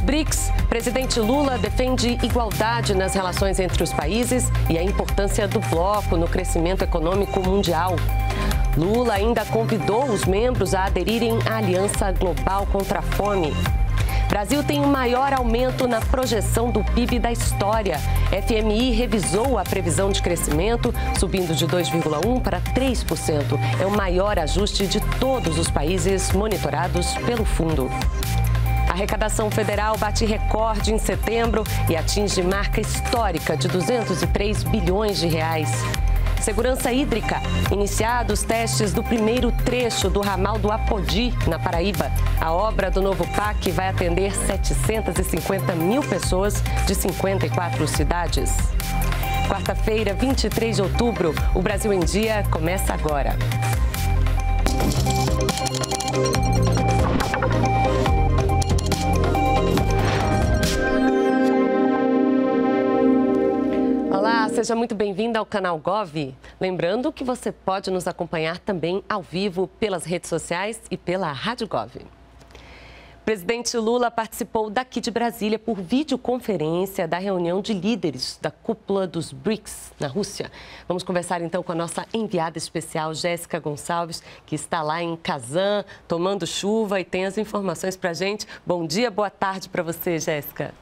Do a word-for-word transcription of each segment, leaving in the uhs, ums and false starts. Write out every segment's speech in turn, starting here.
BRICS, presidente Lula defende igualdade nas relações entre os países e a importância do bloco no crescimento econômico mundial. Lula ainda convidou os membros a aderirem à Aliança Global contra a Fome. Brasil tem o maior aumento na projeção do P I B da história. F M I revisou a previsão de crescimento, subindo de dois vírgula um por cento para três por cento. É o maior ajuste de todos os países monitorados pelo fundo. A arrecadação federal bate recorde em setembro e atinge marca histórica de duzentos e três bilhões de reais. Segurança hídrica. Iniciados testes do primeiro trecho do ramal do Apodi, na Paraíba. A obra do novo P A C vai atender setecentas e cinquenta mil pessoas de cinquenta e quatro cidades. Quarta-feira, vinte e três de outubro, o Brasil em Dia começa agora. Olá, seja muito bem-vindo ao canal Gov. Lembrando que você pode nos acompanhar também ao vivo pelas redes sociais e pela Rádio Gov. O presidente Lula participou daqui de Brasília por videoconferência da reunião de líderes da cúpula dos BRICS na Rússia. Vamos conversar então com a nossa enviada especial, Jéssica Gonçalves, que está lá em Kazan, tomando chuva e tem as informações para a gente. Bom dia, boa tarde para você, Jéssica.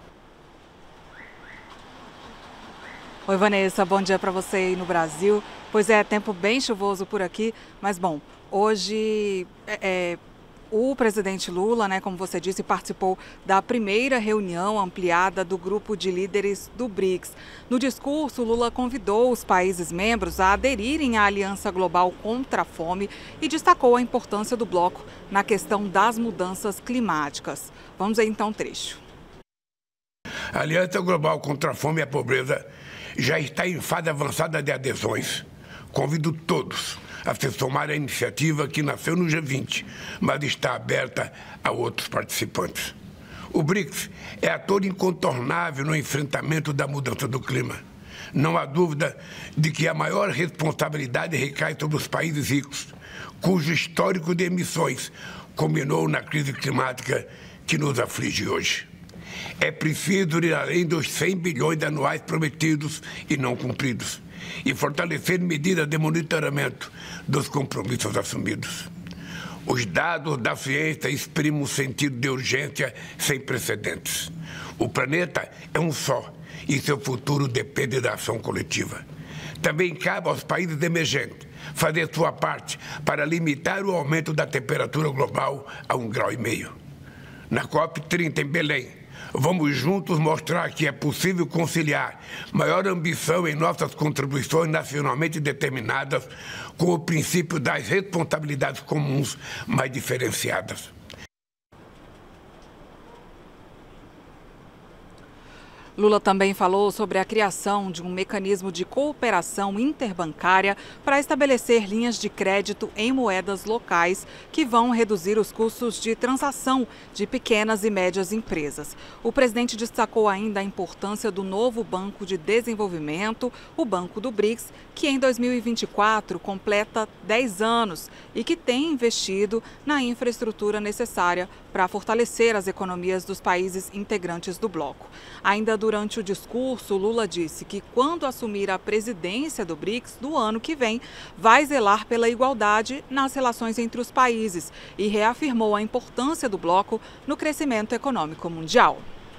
Oi, Vanessa, bom dia para você aí no Brasil. Pois é, tempo bem chuvoso por aqui, mas bom, hoje é, é, o presidente Lula, né, como você disse, participou da primeira reunião ampliada do grupo de líderes do BRICS. No discurso, Lula convidou os países membros a aderirem à Aliança Global contra a Fome e destacou a importância do bloco na questão das mudanças climáticas. Vamos ver então um trecho. A Aliança Global contra a Fome e a Pobreza já está em fase avançada de adesões. Convido todos a se somar à iniciativa que nasceu no G vinte, mas está aberta a outros participantes. O BRICS é ator incontornável no enfrentamento da mudança do clima. Não há dúvida de que a maior responsabilidade recai sobre os países ricos, cujo histórico de emissões culminou na crise climática que nos aflige hoje. É preciso ir além dos cem bilhões anuais prometidos e não cumpridos e fortalecer medidas de monitoramento dos compromissos assumidos. Os dados da ciência exprimem um sentido de urgência sem precedentes. O planeta é um só e seu futuro depende da ação coletiva. Também cabe aos países emergentes fazer sua parte para limitar o aumento da temperatura global a um grau e meio. Na COP trinta em Belém, vamos juntos mostrar que é possível conciliar maior ambição em nossas contribuições nacionalmente determinadas com o princípio das responsabilidades comuns mais diferenciadas. Lula também falou sobre a criação de um mecanismo de cooperação interbancária para estabelecer linhas de crédito em moedas locais que vão reduzir os custos de transação de pequenas e médias empresas. O presidente destacou ainda a importância do novo Banco de Desenvolvimento, o Banco do BRICS, que em dois mil e vinte e quatro completa dez anos e que tem investido na infraestrutura necessária para fortalecer as economias dos países integrantes do bloco. Ainda durante o discurso, Lula disse que quando assumir a presidência do BRICS do ano que vem, vai zelar pela igualdade nas relações entre os países e reafirmou a importância do bloco no crescimento econômico mundial.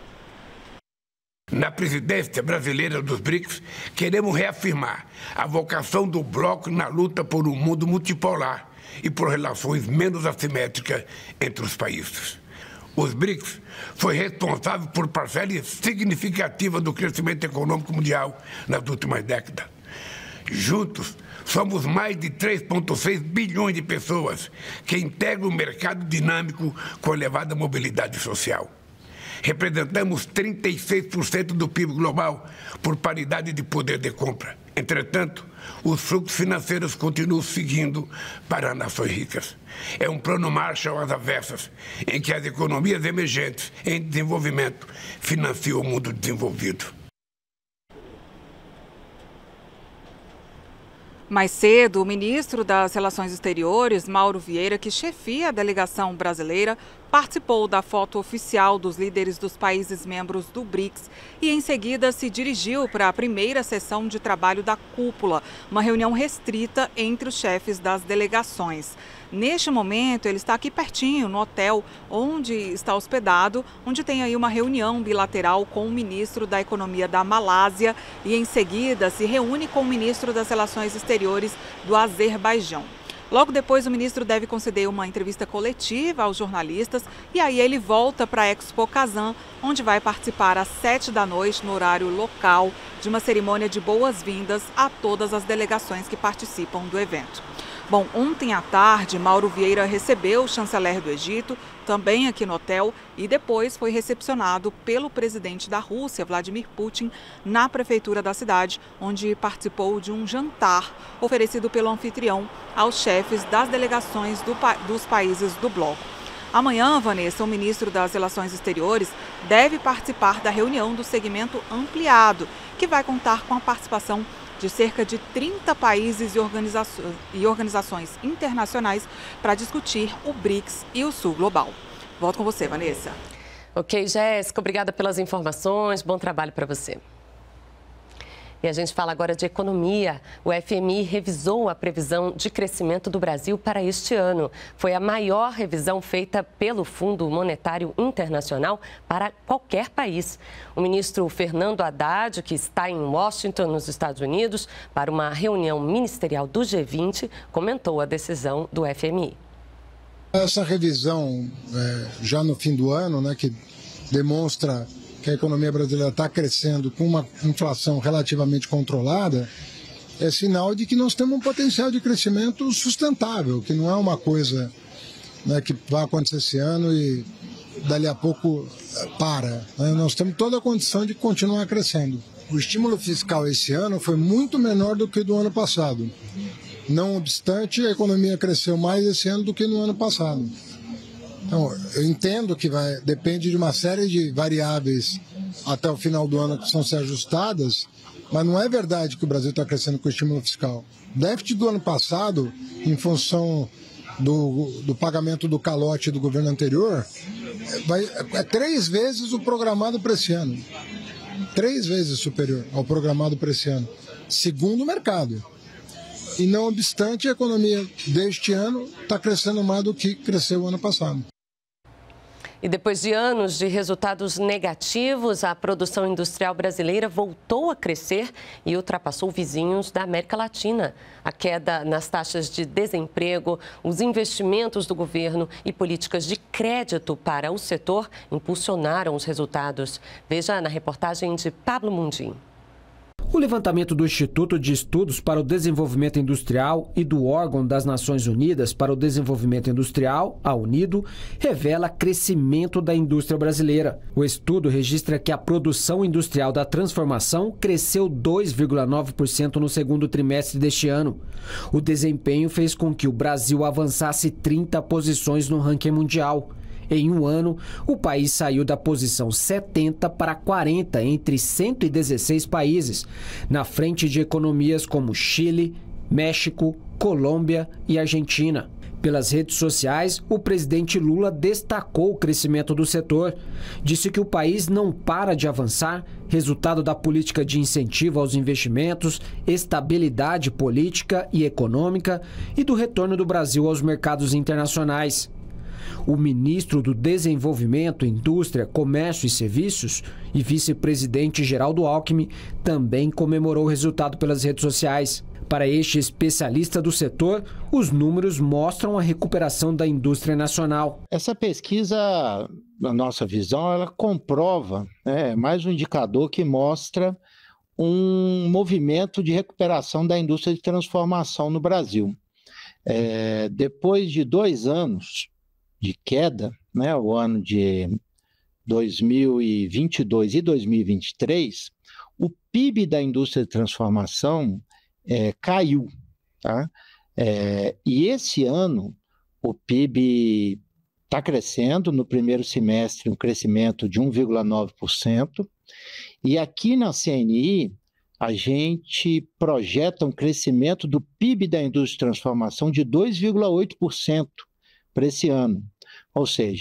Na presidência brasileira dos BRICS, queremos reafirmar a vocação do bloco na luta por um mundo multipolar e por relações menos assimétricas entre os países. Os BRICS foi responsável por parcela significativa do crescimento econômico mundial nas últimas décadas. Juntos, somos mais de três vírgula seis bilhões de pessoas que integram um mercado dinâmico com elevada mobilidade social. Representamos trinta e seis por cento do P I B global por paridade de poder de compra. Entretanto, os fluxos financeiros continuam seguindo para as nações ricas. É um plano Marshall às avessas, em que as economias emergentes em desenvolvimento financiam o mundo desenvolvido. Mais cedo, o ministro das Relações Exteriores, Mauro Vieira, que chefia a delegação brasileira, participou da foto oficial dos líderes dos países membros do BRICS e, em seguida, se dirigiu para a primeira sessão de trabalho da cúpula, uma reunião restrita entre os chefes das delegações. Neste momento, ele está aqui pertinho, no hotel onde está hospedado, onde tem aí uma reunião bilateral com o ministro da Economia da Malásia e, em seguida, se reúne com o ministro das Relações Exteriores do Azerbaijão. Logo depois, o ministro deve conceder uma entrevista coletiva aos jornalistas e aí ele volta para a Expo Kazan, onde vai participar às sete da noite, no horário local, de uma cerimônia de boas-vindas a todas as delegações que participam do evento. Bom, ontem à tarde, Mauro Vieira recebeu o chanceler do Egito, também aqui no hotel, e depois foi recepcionado pelo presidente da Rússia, Vladimir Putin, na prefeitura da cidade, onde participou de um jantar oferecido pelo anfitrião aos chefes das delegações do, dos países do bloco. Amanhã, Vanessa, o ministro das Relações Exteriores deve participar da reunião do segmento ampliado, que vai contar com a participação de cerca de trinta países e, organiza e organizações internacionais para discutir o BRICS e o Sul Global. Volto com você, Vanessa. Ok, Jéssica, obrigada pelas informações, bom trabalho para você. E a gente fala agora de economia. O F M I revisou a previsão de crescimento do Brasil para este ano. Foi a maior revisão feita pelo Fundo Monetário Internacional para qualquer país. O ministro Fernando Haddad, que está em Washington, nos Estados Unidos, para uma reunião ministerial do G vinte, comentou a decisão do F M I. Essa revisão, é, já no fim do ano, né, que demonstra que a economia brasileira está crescendo com uma inflação relativamente controlada, é sinal de que nós temos um potencial de crescimento sustentável, que não é uma coisa, né, que vai acontecer esse ano e dali a pouco para. Né? Nós temos toda a condição de continuar crescendo. O estímulo fiscal esse ano foi muito menor do que o do ano passado. Não obstante, a economia cresceu mais esse ano do que no ano passado. Então, eu entendo que vai, depende de uma série de variáveis até o final do ano que precisam ser ajustadas, mas não é verdade que o Brasil está crescendo com o estímulo fiscal. O déficit do ano passado, em função do, do pagamento do calote do governo anterior, vai, é três vezes o programado para esse ano. Três vezes superior ao programado para esse ano, segundo o mercado. E não obstante, a economia deste ano está crescendo mais do que cresceu o ano passado. E depois de anos de resultados negativos, a produção industrial brasileira voltou a crescer e ultrapassou vizinhos da América Latina. A queda nas taxas de desemprego, os investimentos do governo e políticas de crédito para o setor impulsionaram os resultados. Veja na reportagem de Pablo Mundim. O levantamento do Instituto de Estudos para o Desenvolvimento Industrial e do Órgão das Nações Unidas para o Desenvolvimento Industrial, a UNIDO, revela crescimento da indústria brasileira. O estudo registra que a produção industrial da transformação cresceu dois vírgula nove por cento no segundo trimestre deste ano. O desempenho fez com que o Brasil avançasse trinta posições no ranking mundial. Em um ano, o país saiu da posição setenta para quarenta entre cento e dezesseis países, na frente de economias como Chile, México, Colômbia e Argentina. Pelas redes sociais, o presidente Lula destacou o crescimento do setor. Disse que o país não para de avançar, resultado da política de incentivo aos investimentos, estabilidade política e econômica e do retorno do Brasil aos mercados internacionais. O ministro do Desenvolvimento, Indústria, Comércio e Serviços e vice-presidente Geraldo Alckmin também comemorou o resultado pelas redes sociais. Para este especialista do setor, os números mostram a recuperação da indústria nacional. Essa pesquisa, na nossa visão, ela comprova, é mais um indicador que mostra um movimento de recuperação da indústria de transformação no Brasil. É, depois de dois anos de queda, né, o ano de dois mil e vinte e dois e dois mil e vinte e três, o P I B da indústria de transformação é, caiu. Tá? É, e esse ano o P I B está crescendo, no primeiro semestre um crescimento de um vírgula nove por cento, e aqui na C N I a gente projeta um crescimento do P I B da indústria de transformação de dois vírgula oito por cento para esse ano. Ou seja,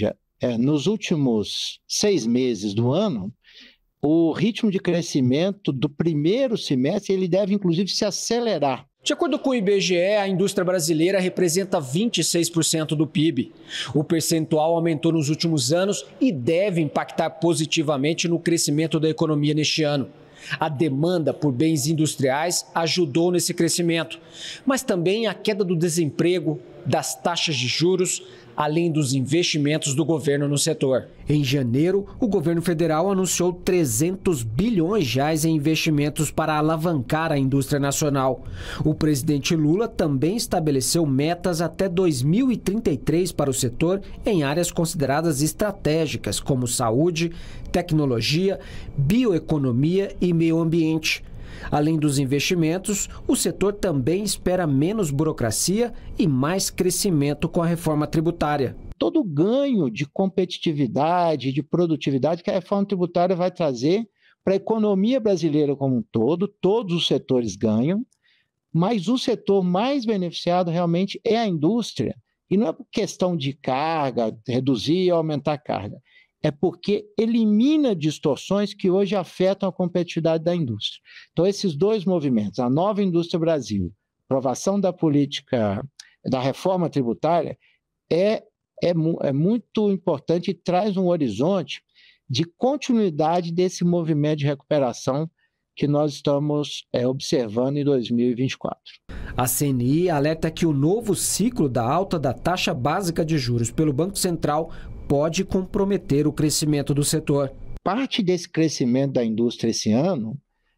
é, nos últimos seis meses do ano, o ritmo de crescimento do primeiro semestre ele deve, inclusive, se acelerar. De acordo com o I B G E, a indústria brasileira representa vinte e seis por cento do P I B. O percentual aumentou nos últimos anos e deve impactar positivamente no crescimento da economia neste ano. A demanda por bens industriais ajudou nesse crescimento, mas também a queda do desemprego, das taxas de juros, além dos investimentos do governo no setor. Em janeiro, o governo federal anunciou trezentos bilhões de reais em investimentos para alavancar a indústria nacional. O presidente Lula também estabeleceu metas até dois mil e trinta e três para o setor em áreas consideradas estratégicas, como saúde, tecnologia, bioeconomia e meio ambiente. Além dos investimentos, o setor também espera menos burocracia e mais crescimento com a reforma tributária. Todo o ganho de competitividade, de produtividade que a reforma tributária vai trazer para a economia brasileira como um todo, todos os setores ganham, mas o setor mais beneficiado realmente é a indústria. E não é por questão de carga, reduzir ou aumentar a carga. É porque elimina distorções que hoje afetam a competitividade da indústria. Então, esses dois movimentos, a nova indústria Brasil, aprovação da política, da reforma tributária, é, é, é muito importante e traz um horizonte de continuidade desse movimento de recuperação que nós estamos é, observando em dois mil e vinte e quatro. A C N I alerta que o novo ciclo da alta da taxa básica de juros pelo Banco Central pode comprometer o crescimento do setor. Parte desse crescimento da indústria esse ano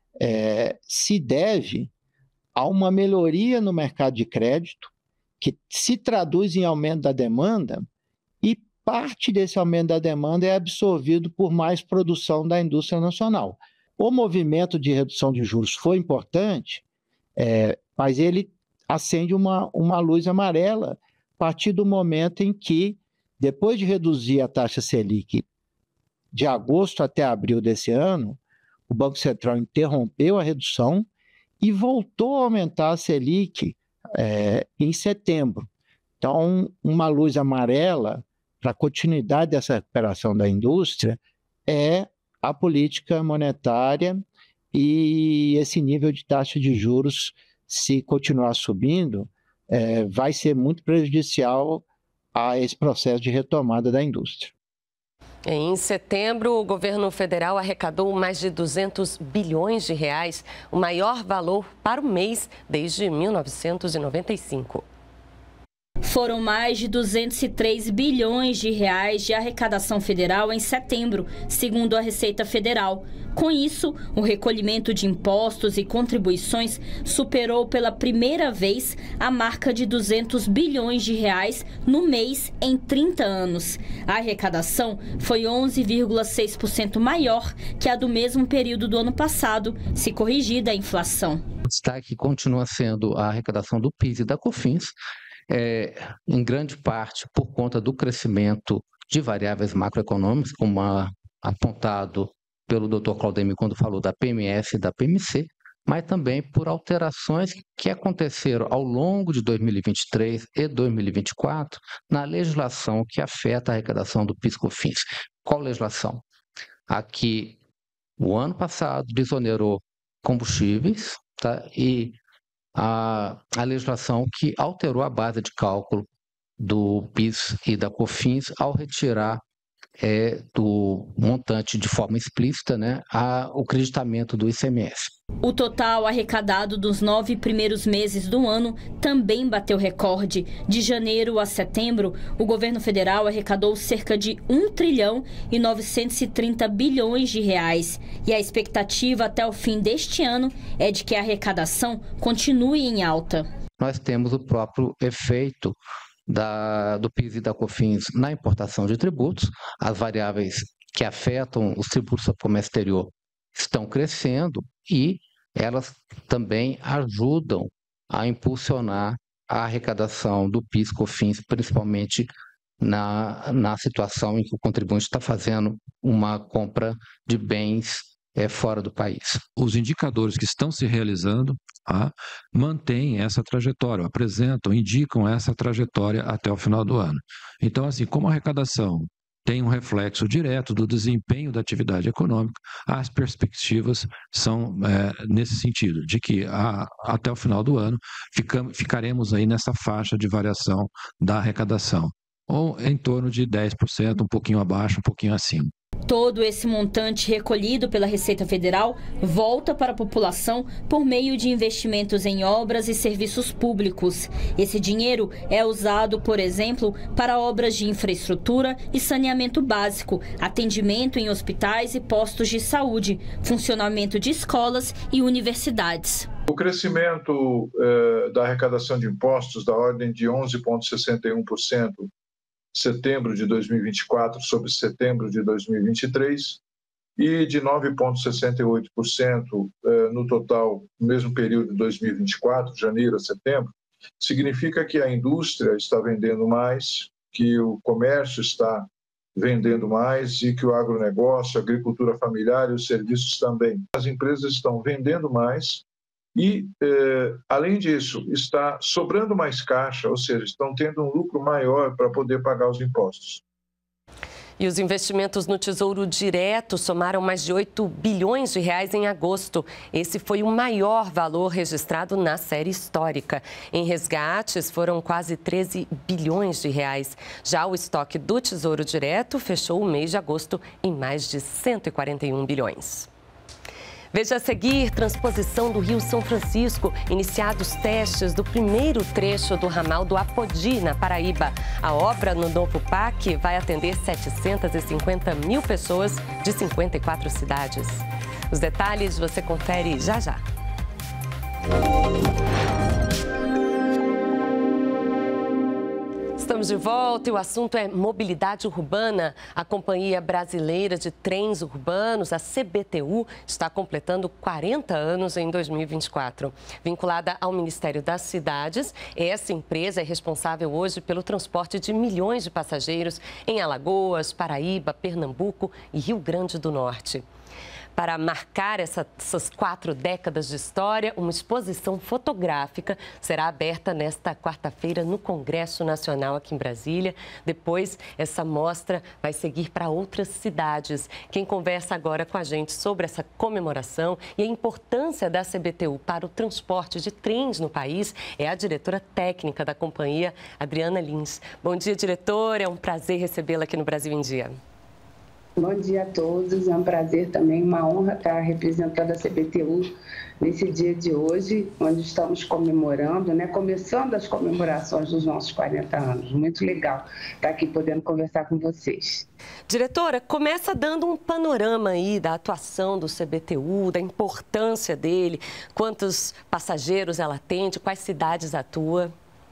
é, se deve a uma melhoria no mercado de crédito, que se traduz em aumento da demanda, e parte desse aumento da demanda é absorvido por mais produção da indústria nacional. O movimento de redução de juros foi importante, é, mas ele acende uma, uma luz amarela a partir do momento em que, depois de reduzir a taxa Selic de agosto até abril desse ano, o Banco Central interrompeu a redução e voltou a aumentar a Selic é, em setembro. Então, uma luz amarela para a continuidade dessa recuperação da indústria é a política monetária, e esse nível de taxa de juros, se continuar subindo, é, vai ser muito prejudicial a esse processo de retomada da indústria. Em setembro, o governo federal arrecadou mais de duzentos bilhões de reais, o maior valor para o mês desde mil novecentos e noventa e cinco. Foram mais de duzentos e três bilhões de reais de arrecadação federal em setembro, segundo a Receita Federal. Com isso, o recolhimento de impostos e contribuições superou pela primeira vez a marca de duzentos bilhões de reais no mês em trinta anos. A arrecadação foi onze vírgula seis por cento maior que a do mesmo período do ano passado, se corrigida a inflação. O destaque continua sendo a arrecadação do PIS e da COFINS, É, em grande parte por conta do crescimento de variáveis macroeconômicas, como a, apontado pelo doutor Claudemir quando falou da P M S e da P M C, mas também por alterações que aconteceram ao longo de dois mil e vinte e três e dois mil e vinte e quatro na legislação que afeta a arrecadação do PIS e COFINS. Qual legislação? Aqui, o ano passado, desonerou combustíveis, tá? E A, a legislação que alterou a base de cálculo do PIS e da COFINS ao retirar é, do montante de forma explícita, né, a, o creditamento do I C M S. O total arrecadado dos nove primeiros meses do ano também bateu recorde. De janeiro a setembro, o governo federal arrecadou cerca de um trilhão e novecentos e trinta bilhões de reais. E a expectativa até o fim deste ano é de que a arrecadação continue em alta. Nós temos o próprio efeito da, do PIS e da COFINS na importação de tributos. As variáveis que afetam os tributos sobre comércio exterior estão crescendo e elas também ajudam a impulsionar a arrecadação do PIS e COFINS, principalmente na, na situação em que o contribuinte está fazendo uma compra de bens é, fora do país. Os indicadores que estão se realizando ah, mantêm essa trajetória, apresentam, indicam essa trajetória até o final do ano. Então, assim, como a arrecadação tem um reflexo direto do desempenho da atividade econômica. As perspectivas são é, nesse sentido, de que a, até o final do ano ficamos, ficaremos aí nessa faixa de variação da arrecadação, ou em torno de dez por cento, um pouquinho abaixo, um pouquinho acima. Todo esse montante recolhido pela Receita Federal volta para a população por meio de investimentos em obras e serviços públicos. Esse dinheiro é usado, por exemplo, para obras de infraestrutura e saneamento básico, atendimento em hospitais e postos de saúde, funcionamento de escolas e universidades. O crescimento eh, da arrecadação de impostos da ordem de onze vírgula sessenta e um por cento setembro de dois mil e vinte e quatro sobre setembro de dois mil e vinte e três e de nove vírgula sessenta e oito por cento no total no mesmo período de dois mil e vinte e quatro, janeiro a setembro, significa que a indústria está vendendo mais, que o comércio está vendendo mais e que o agronegócio, a agricultura familiar e os serviços também. As empresas estão vendendo mais e, eh, além disso, está sobrando mais caixa, ou seja, estão tendo um lucro maior para poder pagar os impostos. E os investimentos no Tesouro Direto somaram mais de oito bilhões de reais em agosto. Esse foi o maior valor registrado na série histórica. Em resgates, foram quase treze bilhões de reais. Já o estoque do Tesouro Direto fechou o mês de agosto em mais de cento e quarenta e um bilhões. Veja a seguir, transposição do Rio São Francisco, iniciados testes do primeiro trecho do ramal do Apodi, na Paraíba. A obra no novo P A C vai atender setecentas e cinquenta mil pessoas de cinquenta e quatro cidades. Os detalhes você confere já já. Estamos de volta e o assunto é mobilidade urbana. A Companhia Brasileira de Trens Urbanos, a C B T U, está completando quarenta anos em dois mil e vinte e quatro. Vinculada ao Ministério das Cidades, essa empresa é responsável hoje pelo transporte de milhões de passageiros em Alagoas, Paraíba, Pernambuco e Rio Grande do Norte. Para marcar essa, essas quatro décadas de história, uma exposição fotográfica será aberta nesta quarta-feira no Congresso Nacional aqui em Brasília. Depois, essa mostra vai seguir para outras cidades. Quem conversa agora com a gente sobre essa comemoração e a importância da C B T U para o transporte de trens no país é a diretora técnica da companhia, Adriana Lins. Bom dia, diretora. É um prazer recebê-la aqui no Brasil em Dia. Bom dia a todos, é um prazer também, uma honra estar representando a C B T U nesse dia de hoje, onde estamos comemorando, né, começando as comemorações dos nossos quarenta anos. Muito legal estar aqui podendo conversar com vocês. Diretora, começa dando um panorama aí da atuação do C B T U, da importância dele, quantos passageiros ela atende, quais cidades atua.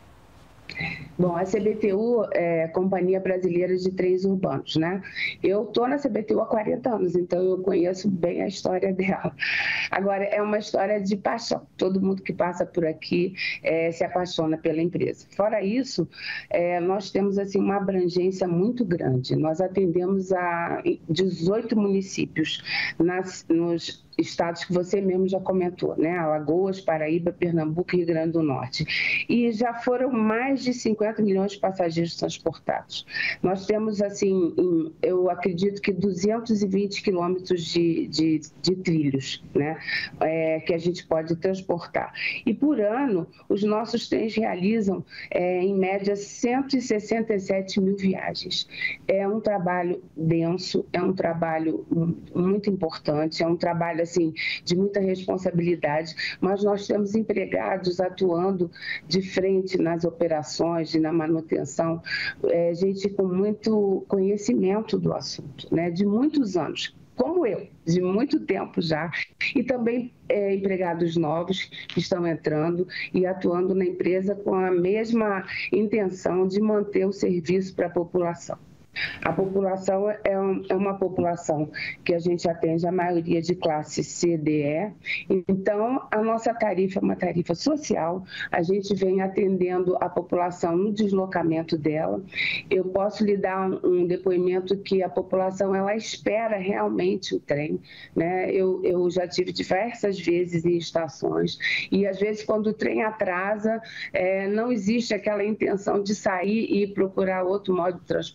Bom, a C B T U é a Companhia Brasileira de Trens Urbanos, né? Eu estou na C B T U há quarenta anos, então eu conheço bem a história dela. Agora, é uma história de paixão. Todo mundo que passa por aqui é, se apaixona pela empresa. Fora isso, é, nós temos assim, uma abrangência muito grande. Nós atendemos a dezoito municípios nas, nos estados que você mesmo já comentou, né? Alagoas, Paraíba, Pernambuco e Rio Grande do Norte. E já foram mais de cinquenta milhões de passageiros transportados. Nós temos, assim, eu acredito que duzentos e vinte quilômetros de, de, de trilhos, né? É, que a gente pode transportar. E por ano, os nossos trens realizam, é, em média, cento e sessenta e sete mil viagens. É um trabalho denso, é um trabalho muito importante, é um trabalho assim, de muita responsabilidade, mas nós temos empregados atuando de frente nas operações e na manutenção, é, gente com muito conhecimento do assunto, né, de muitos anos, como eu, de muito tempo já, e também é, empregados novos que estão entrando e atuando na empresa com a mesma intenção de manter o serviço para a população. A população é, um, é uma população que a gente atende a maioria de classe C, D, E. Então, a nossa tarifa é uma tarifa social. A gente vem atendendo a população no deslocamento dela. Eu posso lhe dar um, um depoimento que a população ela espera realmente o trem, né? Eu, eu já tive diversas vezes em estações e, às vezes, quando o trem atrasa, é, não existe aquela intenção de sair e procurar outro modo de transporte.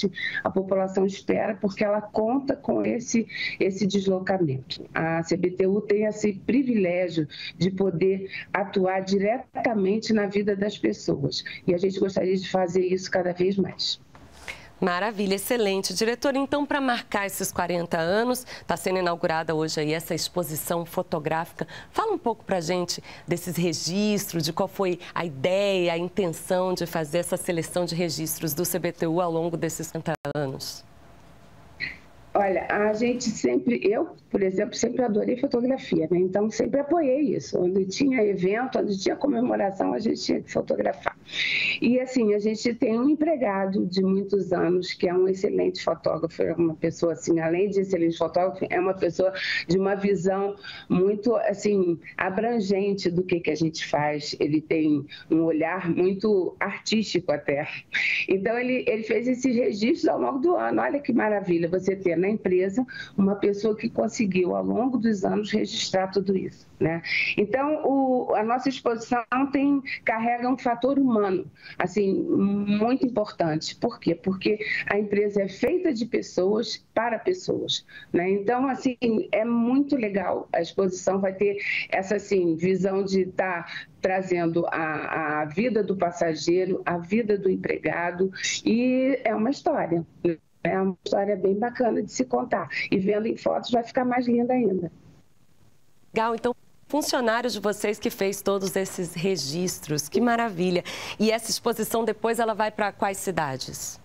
realmente a população espera, porque ela conta com esse, esse deslocamento. A C B T U tem esse privilégio de poder atuar diretamente na vida das pessoas, e a gente gostaria de fazer isso cada vez mais. Maravilha, excelente. Diretora, então, para marcar esses quarenta anos, está sendo inaugurada hoje aí essa exposição fotográfica. Fala um pouco para a gente desses registros, de qual foi a ideia, a intenção de fazer essa seleção de registros do C B T U ao longo desses quarenta anos. Olha, a gente sempre, eu, por exemplo, sempre adorei fotografia, né? Então sempre apoiei isso. Onde tinha evento, onde tinha comemoração, a gente tinha que fotografar. E assim, a gente tem um empregado de muitos anos, que é um excelente fotógrafo, é uma pessoa assim, além de excelente fotógrafo, é uma pessoa de uma visão muito, assim, abrangente do que, que a gente faz. Ele tem um olhar muito artístico até. Então ele, ele fez esses registros ao longo do ano. Olha que maravilha você ter, né, empresa, uma pessoa que conseguiu, ao longo dos anos, registrar tudo isso, né? Então, o, a nossa exposição tem, carrega um fator humano, assim, muito importante. Por quê? Porque a empresa é feita de pessoas para pessoas, né? Então, assim, é muito legal. A exposição vai ter essa, assim, visão de estar tá trazendo a, a vida do passageiro, a vida do empregado, e é uma história, né? É uma história bem bacana de se contar. E vendo em fotos vai ficar mais linda ainda. Legal, então, funcionários de vocês que fez todos esses registros, que maravilha. E essa exposição depois ela vai para quais cidades?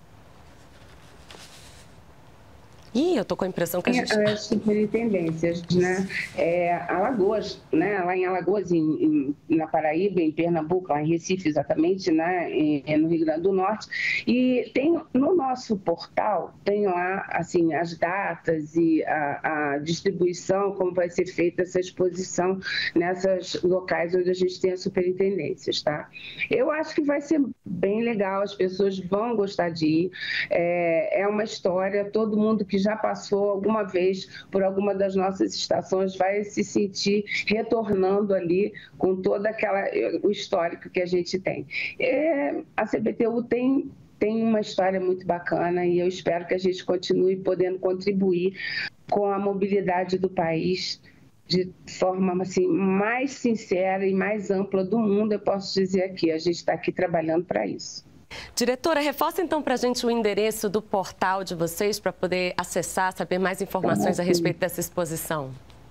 Ih, eu tô com a impressão que a gente... As superintendências, né? É, Alagoas, né? Lá em Alagoas, em, em, na Paraíba, em Pernambuco, lá em Recife, exatamente, né? Em, no Rio Grande do Norte. E tem no nosso portal, tem lá, assim, as datas e a, a distribuição, como vai ser feita essa exposição nessas locais onde a gente tem as superintendências, tá? Eu acho que vai ser bem legal, as pessoas vão gostar de ir. É, é uma história, todo mundo que já passou alguma vez por alguma das nossas estações vai se sentir retornando ali com toda aquela o histórico que a gente tem. É, a C B T U tem tem uma história muito bacana e eu espero que a gente continue podendo contribuir com a mobilidade do país de forma assim mais sincera e mais ampla do mundo. Eu posso dizer aqui, a gente está aqui trabalhando para isso. Diretora, reforça então para a gente o endereço do portal de vocês para poder acessar, saber mais informações a respeito dessa exposição.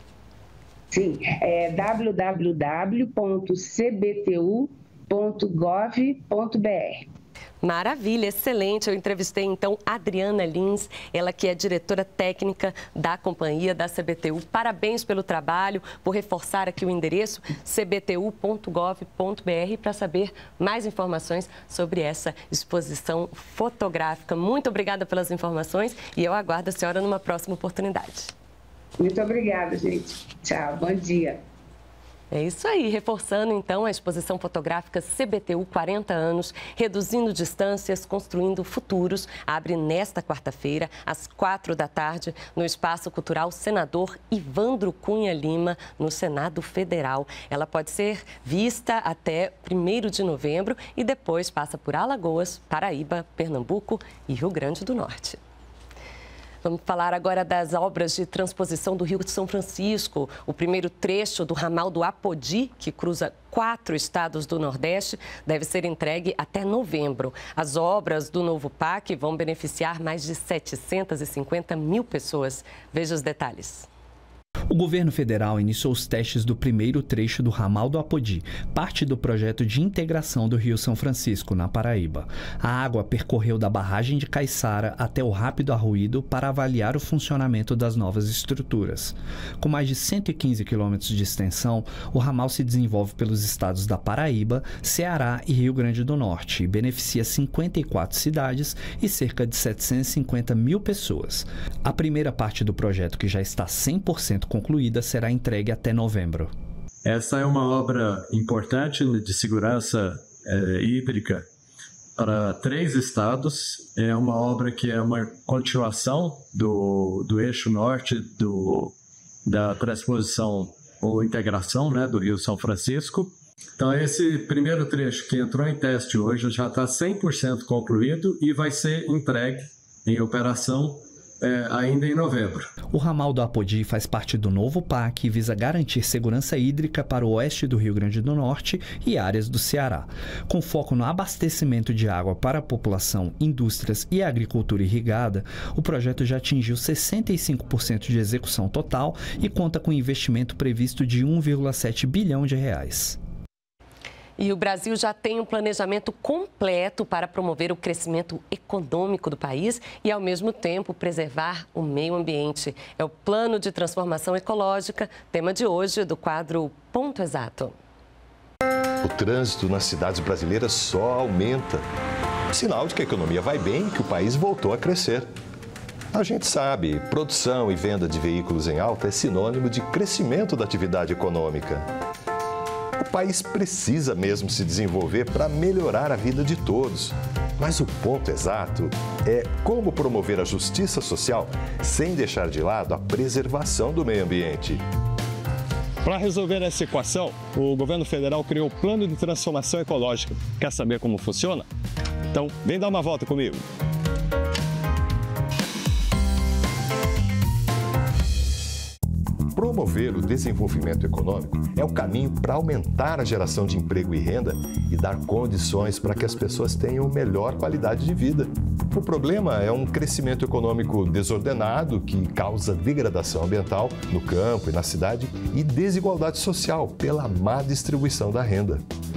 Sim, é w w w ponto c b t u ponto gov ponto b r. Maravilha, excelente. Eu entrevistei então a Adriana Lins, ela que é diretora técnica da companhia da C B T U. Parabéns pelo trabalho, por reforçar aqui o endereço c b t u ponto gov ponto b r para saber mais informações sobre essa exposição fotográfica. Muito obrigada pelas informações e eu aguardo a senhora numa próxima oportunidade. Muito obrigada, gente. Tchau, bom dia. É isso aí, reforçando então a exposição fotográfica C B T U quarenta anos, reduzindo distâncias, construindo futuros, abre nesta quarta-feira, às quatro da tarde, no Espaço Cultural Senador Ivandro Cunha Lima, no Senado Federal. Ela pode ser vista até primeiro de novembro e depois passa por Alagoas, Paraíba, Pernambuco e Rio Grande do Norte. Vamos falar agora das obras de transposição do Rio de São Francisco. O primeiro trecho do ramal do Apodi, que cruza quatro estados do Nordeste, deve ser entregue até novembro. As obras do novo P A C vão beneficiar mais de setecentas e cinquenta mil pessoas. Veja os detalhes. O governo federal iniciou os testes do primeiro trecho do ramal do Apodi, parte do projeto de integração do Rio São Francisco, na Paraíba. A água percorreu da barragem de Caiçara até o Rápido Arruído para avaliar o funcionamento das novas estruturas. Com mais de cento e quinze quilômetros de extensão, o ramal se desenvolve pelos estados da Paraíba, Ceará e Rio Grande do Norte e beneficia cinquenta e quatro cidades e cerca de setecentas e cinquenta mil pessoas. A primeira parte do projeto, que já está cem por cento concluída, será entregue até novembro. Essa é uma obra importante de segurança é, hídrica para três estados. É uma obra que é uma continuação do, do eixo norte do, da transposição ou integração, né, do Rio São Francisco. Então, esse primeiro trecho que entrou em teste hoje já está cem por cento concluído e vai ser entregue em operação é, ainda em novembro. O ramal do Apodi faz parte do novo P A C e visa garantir segurança hídrica para o oeste do Rio Grande do Norte e áreas do Ceará. Com foco no abastecimento de água para a população, indústrias e agricultura irrigada, o projeto já atingiu sessenta e cinco por cento de execução total e conta com investimento previsto de um vírgula sete bilhão de reais. E o Brasil já tem um planejamento completo para promover o crescimento econômico do país e, ao mesmo tempo, preservar o meio ambiente. É o Plano de Transformação Ecológica, tema de hoje do quadro Ponto Exato. O trânsito nas cidades brasileiras só aumenta. Sinal de que a economia vai bem e que o país voltou a crescer. A gente sabe, produção e venda de veículos em alta é sinônimo de crescimento da atividade econômica. O país precisa mesmo se desenvolver para melhorar a vida de todos. Mas o ponto exato é como promover a justiça social sem deixar de lado a preservação do meio ambiente. Para resolver essa equação, o governo federal criou o Plano de Transformação Ecológica. Quer saber como funciona? Então, vem dar uma volta comigo. Promover o desenvolvimento econômico é o caminho para aumentar a geração de emprego e renda e dar condições para que as pessoas tenham melhor qualidade de vida. O problema é um crescimento econômico desordenado que causa degradação ambiental no campo e na cidade e desigualdade social pela má distribuição da renda.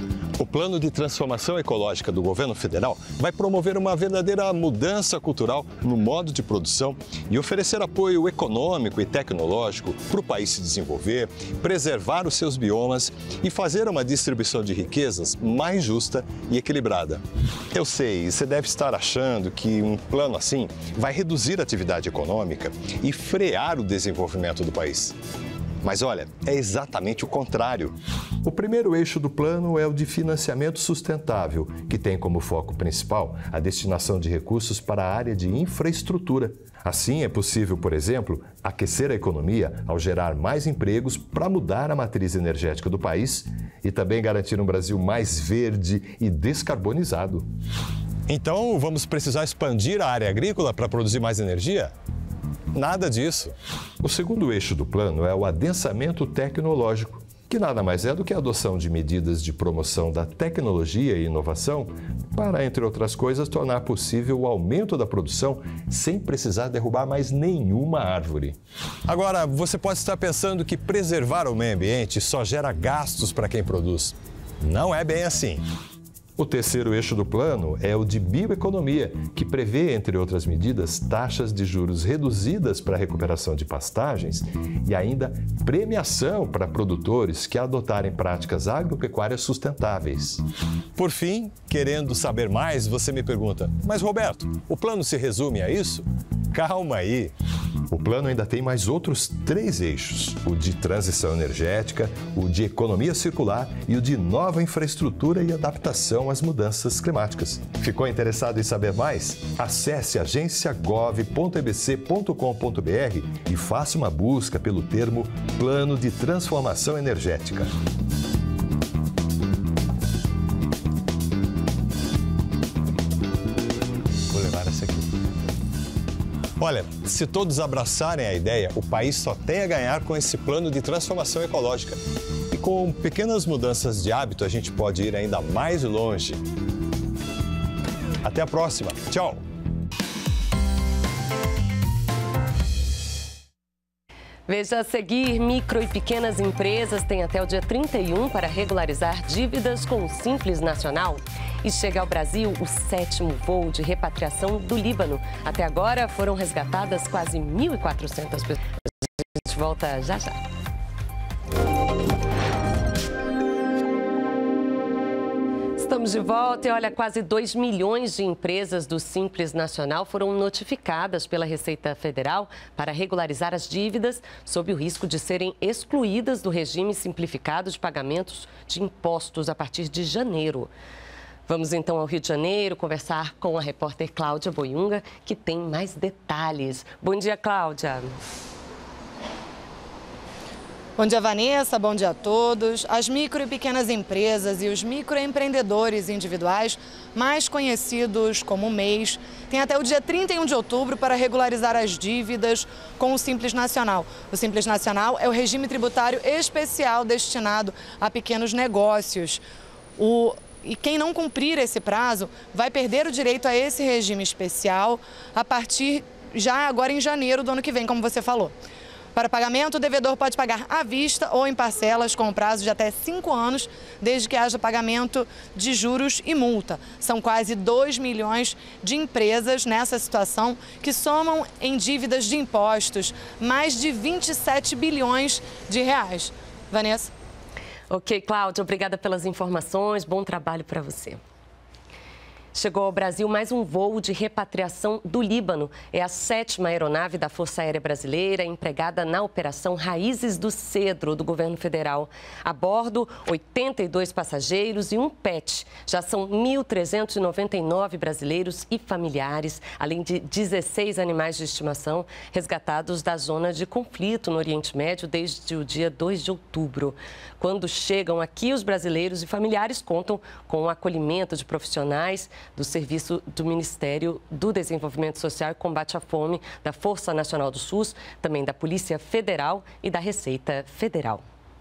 O Plano de Transformação Ecológica do governo federal vai promover uma verdadeira mudança cultural no modo de produção e oferecer apoio econômico e tecnológico para o país se desenvolver, preservar os seus biomas e fazer uma distribuição de riquezas mais justa e equilibrada. Eu sei, você deve estar achando que um plano assim vai reduzir a atividade econômica e frear o desenvolvimento do país. Mas olha, é exatamente o contrário. O primeiro eixo do plano é o de financiamento sustentável, que tem como foco principal a destinação de recursos para a área de infraestrutura. Assim, é possível, por exemplo, aquecer a economia ao gerar mais empregos para mudar a matriz energética do país e também garantir um Brasil mais verde e descarbonizado. Então, vamos precisar expandir a área agrícola para produzir mais energia? Nada disso. O segundo eixo do plano é o adensamento tecnológico, que nada mais é do que a adoção de medidas de promoção da tecnologia e inovação para, entre outras coisas, tornar possível o aumento da produção sem precisar derrubar mais nenhuma árvore. Agora, você pode estar pensando que preservar o meio ambiente só gera gastos para quem produz. Não é bem assim. O terceiro eixo do plano é o de bioeconomia, que prevê, entre outras medidas, taxas de juros reduzidas para a recuperação de pastagens e ainda premiação para produtores que adotarem práticas agropecuárias sustentáveis. Por fim, querendo saber mais, você me pergunta, mas Roberto, o plano se resume a isso? Calma aí! O plano ainda tem mais outros três eixos, o de transição energética, o de economia circular e o de nova infraestrutura e adaptação às mudanças climáticas. Ficou interessado em saber mais? Acesse agência gov ponto e b c ponto com ponto b r e faça uma busca pelo termo Plano de Transformação Energética. Vou levar essa aqui. Olha, se todos abraçarem a ideia, o país só tem a ganhar com esse plano de transformação ecológica. E com pequenas mudanças de hábito, a gente pode ir ainda mais longe. Até a próxima. Tchau! Veja a seguir, micro e pequenas empresas têm até o dia trinta e um para regularizar dívidas com o Simples Nacional. E chega ao Brasil o sétimo voo de repatriação do Líbano. Até agora foram resgatadas quase mil e quatrocentas pessoas. A gente volta já já. Estamos de volta e olha, quase dois milhões de empresas do Simples Nacional foram notificadas pela Receita Federal para regularizar as dívidas sob o risco de serem excluídas do regime simplificado de pagamentos de impostos a partir de janeiro. Vamos então ao Rio de Janeiro conversar com a repórter Cláudia Boiunga, que tem mais detalhes. Bom dia, Cláudia. Bom dia, Vanessa. Bom dia a todos. As micro e pequenas empresas e os microempreendedores individuais, mais conhecidos como M E Is, têm até o dia trinta e um de outubro para regularizar as dívidas com o Simples Nacional. O Simples Nacional é o regime tributário especial destinado a pequenos negócios. O... E quem não cumprir esse prazo vai perder o direito a esse regime especial a partir já agora em janeiro do ano que vem, como você falou. Para pagamento, o devedor pode pagar à vista ou em parcelas com prazo de até cinco anos, desde que haja pagamento de juros e multa. São quase dois milhões de empresas nessa situação que somam em dívidas de impostos mais de vinte e sete bilhões de reais. Vanessa? Ok, Cláudia, obrigada pelas informações. Bom trabalho para você. Chegou ao Brasil mais um voo de repatriação do Líbano. É a sétima aeronave da Força Aérea Brasileira empregada na Operação Raízes do Cedro, do governo federal. A bordo, oitenta e dois passageiros e um pet. Já são mil trezentos e noventa e nove brasileiros e familiares, além de dezesseis animais de estimação resgatados da zona de conflito no Oriente Médio desde o dia dois de outubro. Quando chegam aqui, os brasileiros e familiares contam com o acolhimento de profissionais do Serviço do Ministério do Desenvolvimento Social e Combate à Fome, da Força Nacional do SUS, também da Polícia Federal e da Receita Federal.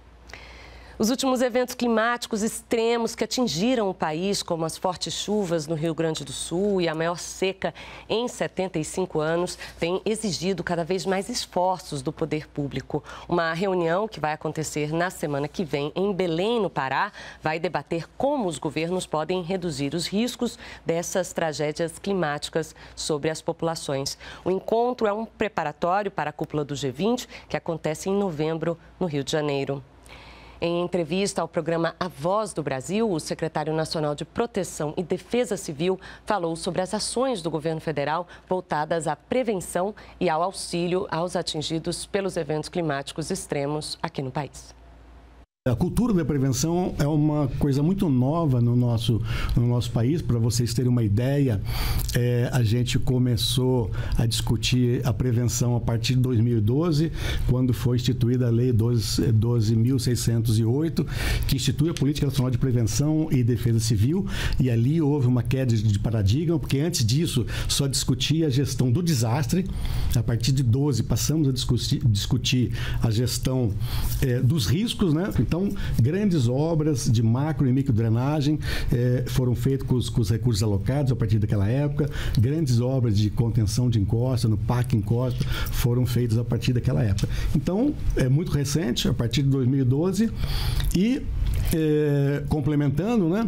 Os últimos eventos climáticos extremos que atingiram o país, como as fortes chuvas no Rio Grande do Sul e a maior seca em setenta e cinco anos, têm exigido cada vez mais esforços do poder público. Uma reunião que vai acontecer na semana que vem em Belém, no Pará, vai debater como os governos podem reduzir os riscos dessas tragédias climáticas sobre as populações. O encontro é um preparatório para a cúpula do G vinte, que acontece em novembro, no Rio de Janeiro. Em entrevista ao programa A Voz do Brasil, o secretário nacional de Proteção e Defesa Civil falou sobre as ações do governo federal voltadas à prevenção e ao auxílio aos atingidos pelos eventos climáticos extremos aqui no país. A cultura da prevenção é uma coisa muito nova no nosso, no nosso país. Para vocês terem uma ideia, é, a gente começou a discutir a prevenção a partir de dois mil e doze, quando foi instituída a Lei doze mil seiscentos e oito, que institui a Política Nacional de Prevenção e Defesa Civil, e ali houve uma queda de paradigma, porque antes disso só discutia a gestão do desastre. A partir de doze passamos a discutir, discutir a gestão é, dos riscos, né? Então, grandes obras de macro e micro drenagem eh, foram feitas com os, com os recursos alocados a partir daquela época. Grandes obras de contenção de encosta, no Parque Encosta, foram feitas a partir daquela época. Então, é muito recente, a partir de dois mil e doze. E, eh, complementando, né?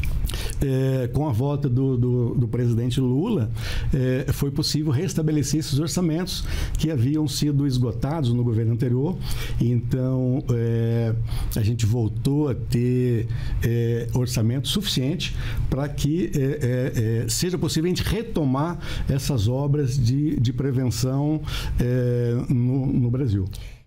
É, com a volta do, do, do presidente Lula, é, foi possível restabelecer esses orçamentos que haviam sido esgotados no governo anterior. Então, é, a gente voltou a ter é, orçamento suficiente para que é, é, seja possível a gente retomar essas obras de, de prevenção é, no, no Brasil.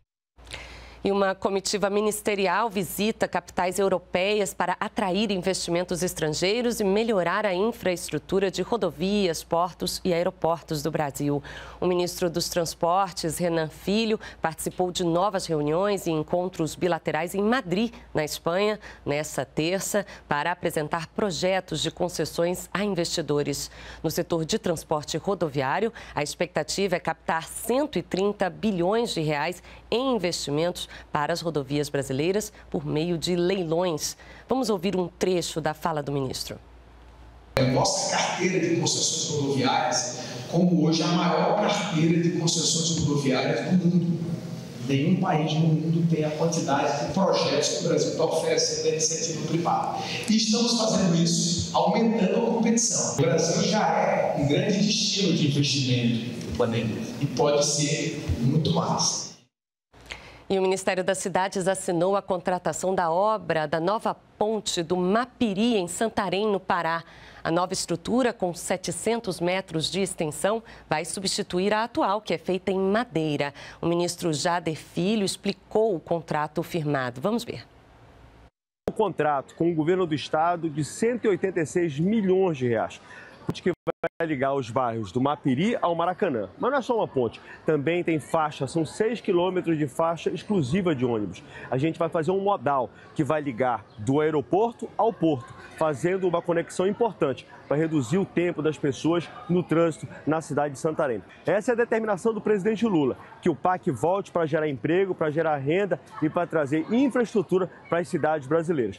E uma comitiva ministerial visita capitais europeias para atrair investimentos estrangeiros e melhorar a infraestrutura de rodovias, portos e aeroportos do Brasil. O ministro dos Transportes, Renan Filho, participou de novas reuniões e encontros bilaterais em Madrid, na Espanha, nessa terça, para apresentar projetos de concessões a investidores. No setor de transporte rodoviário, a expectativa é captar cento e trinta bilhões de reais em investimentos para as rodovias brasileiras por meio de leilões. Vamos ouvir um trecho da fala do ministro. Nossa carteira de concessões rodoviárias, como hoje a maior carteira de concessões rodoviárias do mundo. Nenhum país no mundo tem a quantidade de projetos que o Brasil está oferecendo da iniciativa privada. E estamos fazendo isso aumentando a competição. O Brasil já é um grande destino de investimento do planeta e pode ser muito mais. E o Ministério das Cidades assinou a contratação da obra da nova ponte do Mapiri, em Santarém, no Pará. A nova estrutura, com setecentos metros de extensão, vai substituir a atual, que é feita em madeira. O ministro Jader Filho explicou o contrato firmado. Vamos ver. O contrato com o governo do estado de cento e oitenta e seis milhões de reais. que vai ligar os bairros do Mapiri ao Maracanã. Mas não é só uma ponte, também tem faixa, são seis quilômetros de faixa exclusiva de ônibus. A gente vai fazer um modal que vai ligar do aeroporto ao porto, fazendo uma conexão importante para reduzir o tempo das pessoas no trânsito na cidade de Santarém. Essa é a determinação do presidente Lula, que o P A C volte para gerar emprego, para gerar renda e para trazer infraestrutura para as cidades brasileiras.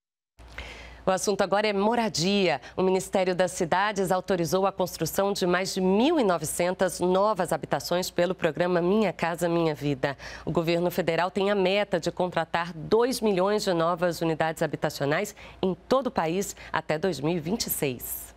O assunto agora é moradia. O Ministério das Cidades autorizou a construção de mais de mil e novecentas novas habitações pelo programa Minha Casa Minha Vida. O governo federal tem a meta de contratar dois milhões de novas unidades habitacionais em todo o país até dois mil e vinte e seis.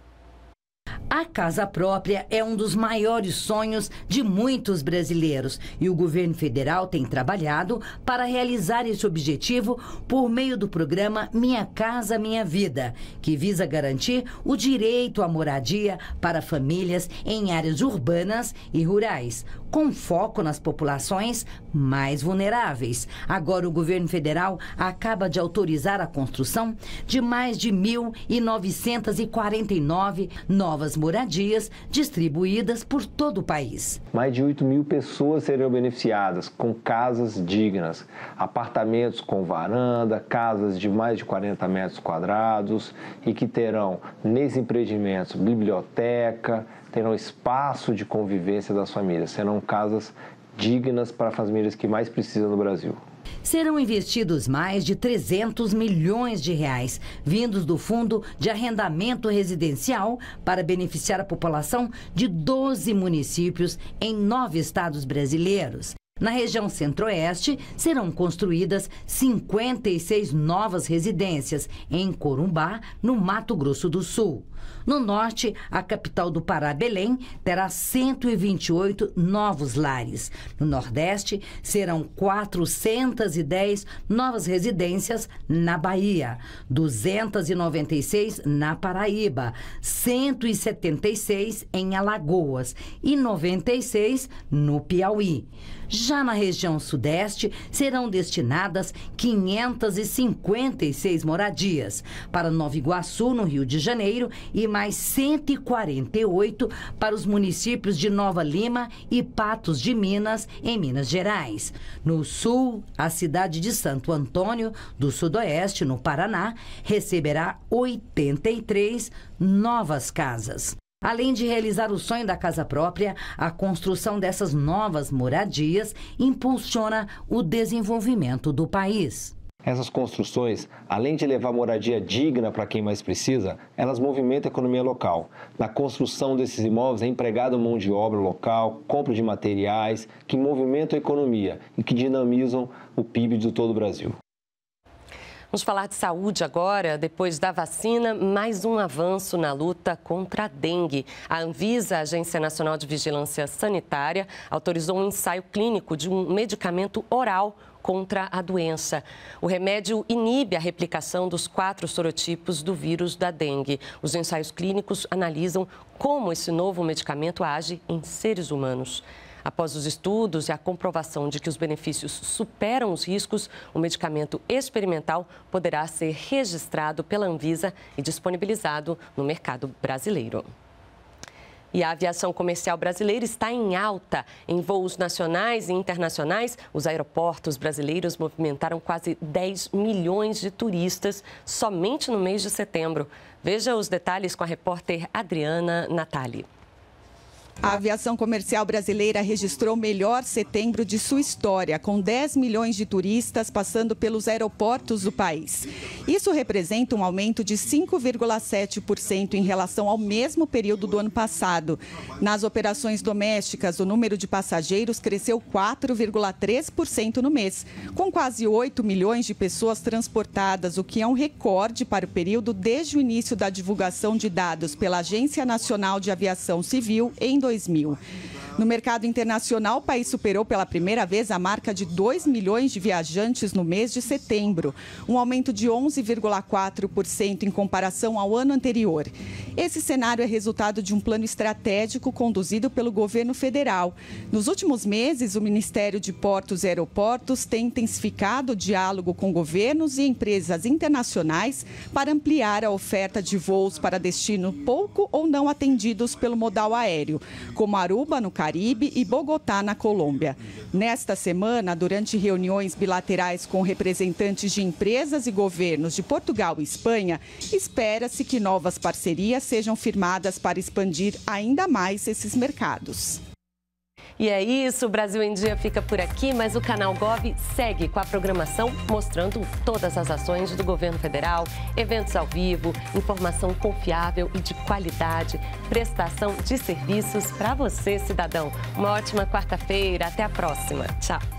A casa própria é um dos maiores sonhos de muitos brasileiros e o governo federal tem trabalhado para realizar esse objetivo por meio do programa Minha Casa Minha Vida, que visa garantir o direito à moradia para famílias em áreas urbanas e rurais, com foco nas populações mais vulneráveis. Agora o governo federal acaba de autorizar a construção de mais de mil novecentas e quarenta e nove novas moradias distribuídas por todo o país. Mais de oito mil pessoas serão beneficiadas com casas dignas, apartamentos com varanda, casas de mais de quarenta metros quadrados e que terão nesses empreendimentos biblioteca, terão espaço de convivência das famílias, serão casas dignas para as famílias que mais precisam no Brasil. Serão investidos mais de trezentos milhões de reais, vindos do Fundo de Arrendamento Residencial, para beneficiar a população de doze municípios em nove estados brasileiros. Na região centro-oeste, serão construídas cinquenta e seis novas residências em Corumbá, no Mato Grosso do Sul. No norte, a capital do Pará, Belém, terá cento e vinte e oito novos lares. No nordeste, serão quatrocentas e dez novas residências na Bahia, duzentas e noventa e seis na Paraíba, cento e setenta e seis em Alagoas e noventa e seis no Piauí. Já na região sudeste, serão destinadas quinhentas e cinquenta e seis moradias. Para Nova Iguaçu, no Rio de Janeiro, e mais cento e quarenta e oito para os municípios de Nova Lima e Patos de Minas, em Minas Gerais. No sul, a cidade de Santo Antônio, do Sudoeste, no Paraná, receberá oitenta e três novas casas. Além de realizar o sonho da casa própria, a construção dessas novas moradias impulsiona o desenvolvimento do país. Essas construções, além de levar moradia digna para quem mais precisa, elas movimentam a economia local. Na construção desses imóveis é empregada mão de obra local, compra de materiais, que movimentam a economia e que dinamizam o P I B de todo o Brasil. Vamos falar de saúde agora. Depois da vacina, mais um avanço na luta contra a dengue. A Anvisa, a Agência Nacional de Vigilância Sanitária, autorizou um ensaio clínico de um medicamento oral contra a doença. O remédio inibe a replicação dos quatro sorotipos do vírus da dengue. Os ensaios clínicos analisam como esse novo medicamento age em seres humanos. Após os estudos e a comprovação de que os benefícios superam os riscos, o medicamento experimental poderá ser registrado pela Anvisa e disponibilizado no mercado brasileiro. E a aviação comercial brasileira está em alta. Em voos nacionais e internacionais, os aeroportos brasileiros movimentaram quase dez milhões de turistas somente no mês de setembro. Veja os detalhes com a repórter Adriana Natali. A aviação comercial brasileira registrou o melhor setembro de sua história, com dez milhões de turistas passando pelos aeroportos do país. Isso representa um aumento de cinco vírgula sete por cento em relação ao mesmo período do ano passado. Nas operações domésticas, o número de passageiros cresceu quatro vírgula três por cento no mês, com quase oito milhões de pessoas transportadas, o que é um recorde para o período desde o início da divulgação de dados pela Agência Nacional de Aviação Civil em dois mil. No mercado internacional, o país superou pela primeira vez a marca de dois milhões de viajantes no mês de setembro, um aumento de onze vírgula quatro por cento em comparação ao ano anterior. Esse cenário é resultado de um plano estratégico conduzido pelo governo federal. Nos últimos meses, o Ministério de Portos e Aeroportos tem intensificado o diálogo com governos e empresas internacionais para ampliar a oferta de voos para destino pouco ou não atendidos pelo modal aéreo, como Aruba, no Caribe, e Bogotá, na Colômbia. Nesta semana, durante reuniões bilaterais com representantes de empresas e governos de Portugal e Espanha, espera-se que novas parcerias sejam firmadas para expandir ainda mais esses mercados. E é isso, o Brasil em Dia fica por aqui, mas o Canal Gov segue com a programação mostrando todas as ações do governo federal, eventos ao vivo, informação confiável e de qualidade, prestação de serviços para você, cidadão. Uma ótima quarta-feira, até a próxima. Tchau.